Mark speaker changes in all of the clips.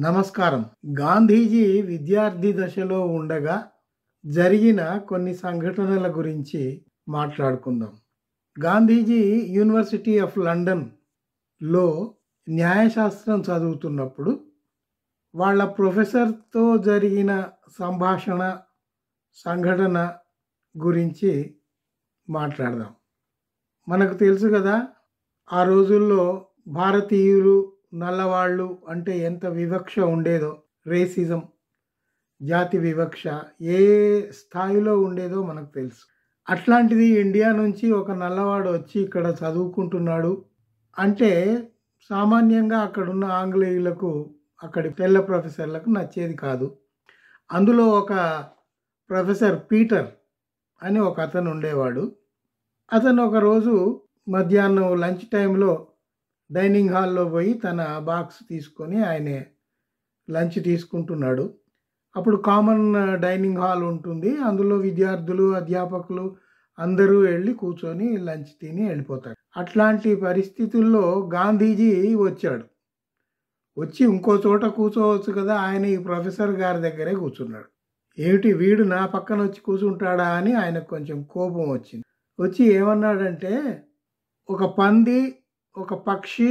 Speaker 1: నమస్కారం. గాంధీజీ విద్యార్థి దశలో ఉండగా జరిగిన కొన్ని సంఘటనల గురించి మాట్లాడుకుందాం. గాంధీజీ యూనివర్సిటీ ఆఫ్ లండన్‌లో న్యాయశాస్త్రం చదువుతున్నప్పుడు వాళ్ళ ప్రొఫెసర్‌తో జరిగిన సంఘటన గురించి మాట్లాడదాం. మనకు తెలుసు కదా! ఆ రోజుల్లో భారతీయులు, నల్లవాళ్ళు అంటే ఎంత వివక్ష ఉండేదో, రేసిజం, జాతి వివక్ష ఏ స్థాయిలో ఉండేదో మనకు తెలుసు. అట్లాంటిది ఇండియా నుంచి ఒక నల్లవాడు వచ్చి ఇక్కడ చదువుకుంటున్నాడు అంటే సామాన్యంగా అక్కడున్న ఆంగ్లేయులకు, అక్కడి తెల్ల ప్రొఫెసర్లకు నచ్చేది కాదు. అందులో ఒక ప్రొఫెసర్ పీటర్ అని ఒక అతను ఉండేవాడు. అతను ఒకరోజు మధ్యాహ్నం లంచ్ టైంలో డైనింగ్ హాల్‌లో పోయి తన బాక్స్ తీసుకొని ఆయనే లంచ్ తీసుకుంటున్నాడు. అప్పుడు కామన్ డైనింగ్ హాల్ ఉంటుంది. అందులో విద్యార్థులు, అధ్యాపకులు అందరూ వెళ్ళి కూర్చొని లంచ్ తిని వెళ్ళిపోతారు. అట్లాంటి పరిస్థితుల్లో గాంధీజీ వచ్చాడు. వచ్చి ఇంకో చోట కూర్చోవచ్చు కదా! ఆయన ఈ ప్రొఫెసర్ గారి దగ్గరే కూర్చున్నాడు. ఏమిటి వీడు నా పక్కన వచ్చి కూర్చుంటాడా అని ఆయనకు కొంచెం కోపం వచ్చింది. వచ్చి ఏమన్నాడంటే, ఒక పంది, ఒక పక్షి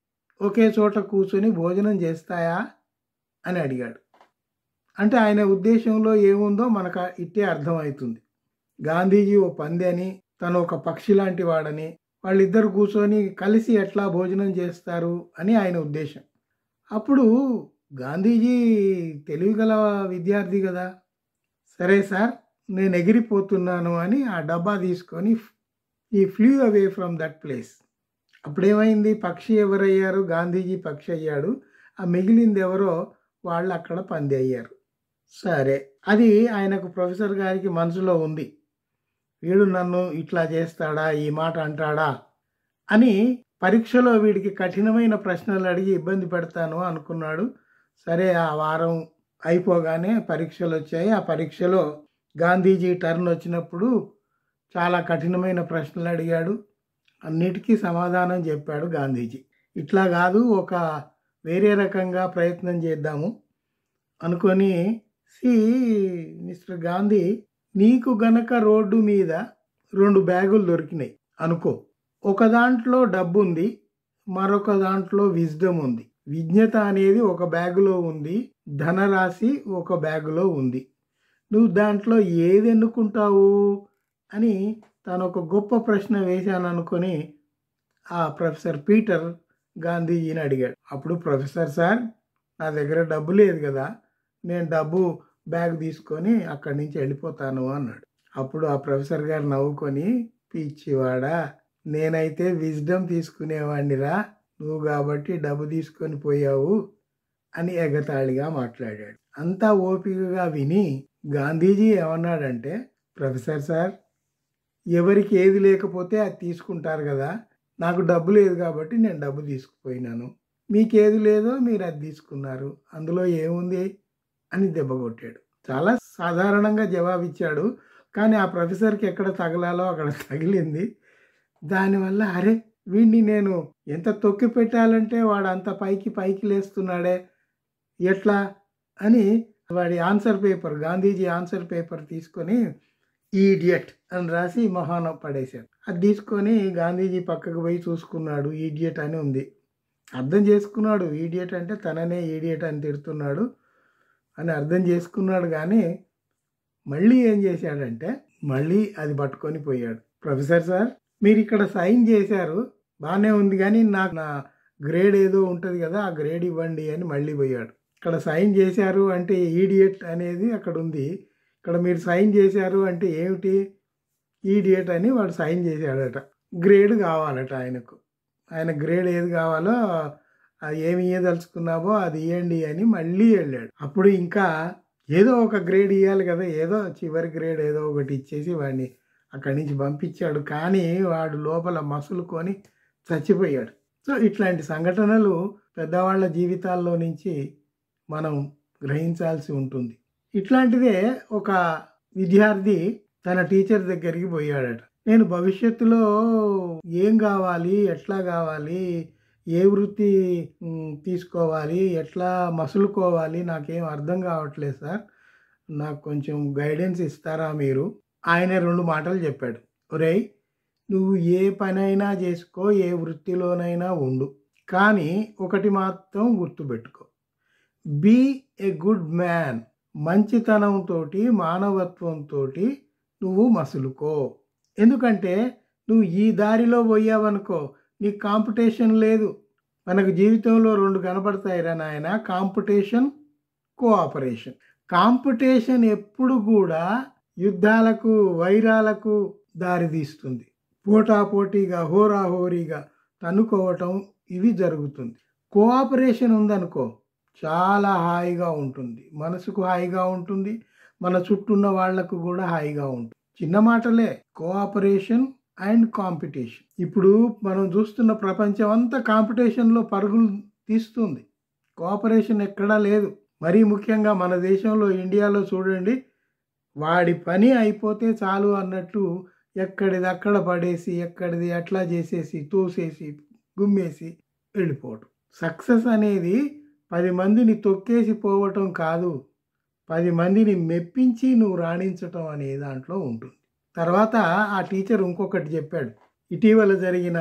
Speaker 1: ఒకే చోట కూర్చొని భోజనం చేస్తాయా అని అడిగాడు. అంటే ఆయన ఉద్దేశంలో ఏముందో మనకు ఇట్టే అర్థమవుతుంది. గాంధీజీ ఓ పంది అని, తను ఒక పక్షి లాంటి వాడని, వాళ్ళిద్దరు కూర్చొని కలిసి ఎట్లా భోజనం చేస్తారు అని ఆయన ఉద్దేశం. అప్పుడు గాంధీజీ తెలివిగల విద్యార్థి కదా! సరే సార్, నేను ఎగిరిపోతున్నాను అని ఆ డబ్బా తీసుకొని ఈ flew away from that place. అప్పుడేమైంది? పక్షి ఎవరయ్యారు? గాంధీజీ పక్షి అయ్యాడు. ఆ మిగిలింది ఎవరో వాళ్ళు అక్కడ పంది అయ్యారు. సరే, అది ఆయనకు ప్రొఫెసర్ గారికి మనసులో ఉంది. వీడు నన్ను ఇట్లా చేస్తాడా, ఈ మాట అంటాడా అని పరీక్షలో వీడికి కఠినమైన ప్రశ్నలు అడిగి ఇబ్బంది పెడతాను అనుకున్నాడు. సరే, ఆ వారం అయిపోగానే పరీక్షలు వచ్చాయి. ఆ పరీక్షలో గాంధీజీ టర్న్ వచ్చినప్పుడు చాలా కఠినమైన ప్రశ్నలు అడిగాడు. అన్నిటికీ సమాధానం చెప్పాడు గాంధీజీ. ఇట్లా కాదు, ఒక వేరే రకంగా ప్రయత్నం చేద్దాము అనుకొని, మిస్టర్ గాంధీ, నీకు గనక రోడ్డు మీద 2 బ్యాగులు దొరికినాయి అనుకో. ఒక దాంట్లో డబ్బు ఉంది, మరొక దాంట్లో విజ్డమ్ ఉంది. విజ్ఞత అనేది ఒక బ్యాగులో ఉంది, ధనరాశి ఒక బ్యాగులో ఉంది. నువ్వు దాంట్లో ఏది ఎన్నుకుంటావు అని తను ఒక గొప్ప ప్రశ్న వేశాను అనుకొని ఆ ప్రొఫెసర్ పీటర్ గాంధీజీని అడిగాడు. అప్పుడు ప్రొఫెసర్ సార్, నా దగ్గర డబ్బు లేదు కదా, నేను డబ్బు బ్యాగ్ తీసుకొని అక్కడి నుంచి వెళ్ళిపోతాను అన్నాడు. అప్పుడు ఆ ప్రొఫెసర్ గారు నవ్వుకొని, పిచ్చివాడా, నేనైతే విజ్డమ్ తీసుకునేవాడినిరా, నువ్వు కాబట్టి డబ్బు తీసుకొని పోయావు అని ఎగతాళిగా మాట్లాడాడు. అంతా ఓపికగా విని గాంధీజీ ఏమన్నాడంటే, ప్రొఫెసర్ సార్, ఎవరికి ఏది లేకపోతే అది తీసుకుంటారు కదా, నాకు డబ్బు లేదు కాబట్టి నేను డబ్బు తీసుకుపోయినాను, మీకేది లేదో మీరు అది తీసుకున్నారు, అందులో ఏముంది అని దెబ్బకొట్టాడు. చాలా సాధారణంగా జవాబిచ్చాడు. కానీ ఆ ప్రొఫెసర్కి ఎక్కడ తగలాలో అక్కడ తగిలింది. దానివల్ల అరే, వీడిని నేను ఎంత తొక్కి పెట్టాలంటే వాడు అంత పైకి లేస్తున్నాడే, ఎట్లా అని వాడి గాంధీజీ ఆన్సర్ పేపర్ తీసుకొని ఈడియట్ అని రాసి మొహాన పడేశాడు. అది తీసుకొని గాంధీజీ పక్కకు పోయి చూసుకున్నాడు. ఈడియట్ అని ఉంది. అర్థం చేసుకున్నాడు, ఈడియట్ అంటే తననే ఈడియట్ అని తిడుతున్నాడు అని అర్థం చేసుకున్నాడు. కానీ మళ్ళీ ఏం చేశాడంటే, మళ్ళీ అది పట్టుకొని పోయాడు. ప్రొఫెసర్ సార్, మీరు ఇక్కడ సైన్ చేశారు, బాగానే ఉంది, కానీ నాకు నా గ్రేడ్ ఏదో ఉంటుంది కదా, ఆ గ్రేడ్ ఇవ్వండి అని మళ్ళీ పోయాడు. ఇక్కడ సైన్ చేశారు అంటే ఈడియట్ అనేది అక్కడ ఉంది, ఇక్కడ మీరు సైన్ చేశారు అంటే ఏమిటి, ఈడియట్ అని వాడు సైన్ చేశాడట. గ్రేడ్ కావాలట ఆయనకు. ఆయన గ్రేడ్ ఏది కావాలో, ఏమి ఇవ్వదలుచుకున్నావో అది ఇవ్వండి అని మళ్ళీ వెళ్ళాడు. అప్పుడు ఇంకా ఏదో ఒక గ్రేడ్ ఇవ్వాలి కదా, ఏదో చివరి గ్రేడ్ ఏదో ఒకటి ఇచ్చేసి వాడిని అక్కడి నుంచి పంపించాడు. కానీ వాడు లోపల మసులుకొని చచ్చిపోయాడు. సో ఇట్లాంటి సంఘటనలు పెద్దవాళ్ళ జీవితాల్లో నుంచి మనం గ్రహించాల్సి ఉంటుంది. ఇట్లాంటిదే ఒక విద్యార్థి తన టీచర్ దగ్గరికి పోయాడట. నేను భవిష్యత్తులో ఏం కావాలి, ఎట్లా కావాలి, ఏ వృత్తి తీసుకోవాలి, ఎట్లా మసులుకోవాలి నాకేం అర్థం కావట్లేదు సార్. నాకు కొంచెం గైడెన్స్ ఇస్తారా మీరు? ఆయన 2 మాటలు చెప్పాడు. ఒరేయ్! నువ్వు ఏ పనైనా చేసుకో, ఏ వృత్తిలోనైనా ఉండు. కానీ ఒకటి మాత్రం గుర్తుపెట్టుకో. Be a good man. మంచితనంతోటి, మానవత్వంతోటి నువ్వు మసులుకో. ఎందుకంటే నువ్వు ఈ దారిలో పోయావనుకో నీకు కాంపిటీషన్ లేదు. మనకు జీవితంలో 2 కనపడతాయిరా నాయన, కాంపిటీషన్, కోఆపరేషన్. కాంపిటీషన్ ఎప్పుడు కూడా యుద్ధాలకు, వైరాలకు దారితీస్తుంది. పోటాపోటీగా, హోరాహోరీగా తన్నుకోవటం ఇవి జరుగుతుంది. కోఆపరేషన్ ఉందనుకో చాలా హాయిగా ఉంటుంది. మనసుకు హాయిగా ఉంటుంది. మన చుట్టూ ఉన్న వాళ్లకు కూడా హాయిగా ఉంటుంది. చిన్న మాటలే, కోఆపరేషన్ అండ్ కాంపిటీషన్. ఇప్పుడు మనం చూస్తున్న ప్రపంచం అంతా కాంపిటీషన్లో పరుగులు తీస్తుంది. కోఆపరేషన్ ఎక్కడా లేదు. మరీ ముఖ్యంగా మన దేశంలో, ఇండియాలో చూడండి, వాడి పని అయిపోతే చాలు అన్నట్టు ఎక్కడిది అక్కడ పడేసి, ఎక్కడిది అట్లా చేసేసి, తోసేసి, గుమ్మేసి వెళ్ళిపోవటం. సక్సెస్ అనేది 10 మందిని తొక్కేసి పోవటం కాదు, 10 మందిని మెప్పించి నువ్వు రాణించటం అనే దాంట్లో ఉంటుంది. తర్వాత ఆ టీచర్ ఇంకొకటి చెప్పాడు. ఇటీవల జరిగిన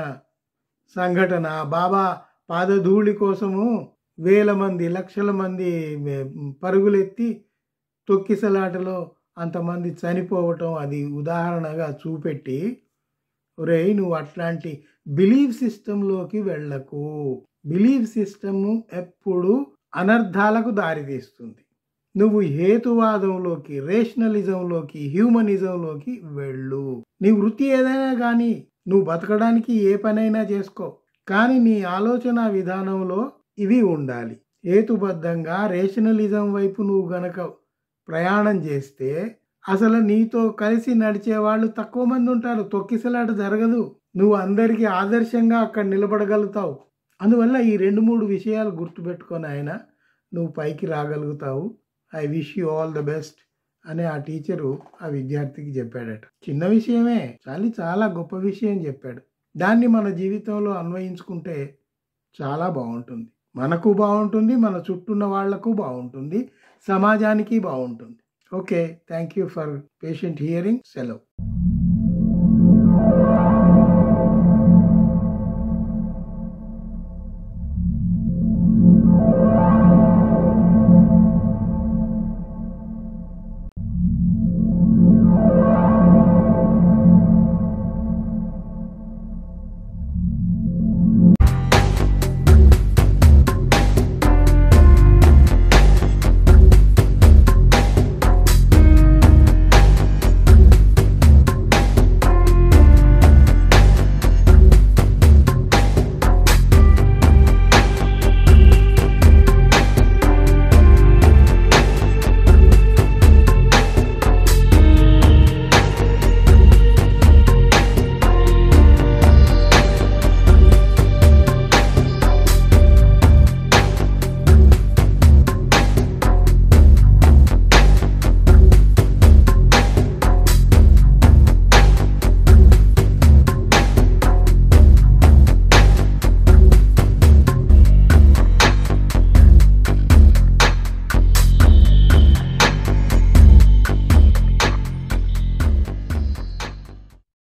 Speaker 1: సంఘటన, బాబా పాదధూళి కోసము వేల మంది, లక్షల మంది పరుగులెత్తి తొక్కిసలాటలో అంతమంది చనిపోవటం అది ఉదాహరణగా చూపెట్టి, ఒరేయ్ నువ్వు అట్లాంటి బిలీఫ్ సిస్టంలోకి వెళ్ళకు. బిలీఫ్ సిస్టము ఎప్పుడు అనర్థాలకు దారితీస్తుంది. నువ్వు హేతువాదంలోకి, రేషనలిజంలోకి, హ్యూమనిజంలోకి వెళ్ళు. నీ వృత్తి ఏదైనా కానీ, నువ్వు బతకడానికి ఏ పనైనా చేసుకో, కానీ నీ ఆలోచన విధానంలో ఇవి ఉండాలి. హేతుబద్ధంగా రేషనలిజం వైపు నువ్వు గనక ప్రయాణం చేస్తే అసలు నీతో కలిసి నడిచే వాళ్ళు తక్కువ మంది ఉంటారు. తొక్కిసలాట జరగదు. నువ్వు అందరికీ ఆదర్శంగా అక్కడ నిలబడగలుగుతావు. అందువల్ల ఈ 2-3 విషయాలు గుర్తుపెట్టుకొని ఆయన నువ్వు పైకి రాగలుగుతావు. I wish you all the best అని ఆ టీచరు ఆ విద్యార్థికి చెప్పాడట. చిన్న విషయమే, చాలా గొప్ప విషయం చెప్పాడు. దాన్ని మన జీవితంలో అన్వయించుకుంటే చాలా బాగుంటుంది. మనకు బాగుంటుంది, మన చుట్టూ ఉన్న వాళ్లకు బాగుంటుంది, సమాజానికి బాగుంటుంది. Okay, thank you for patient hearing. సెలవు.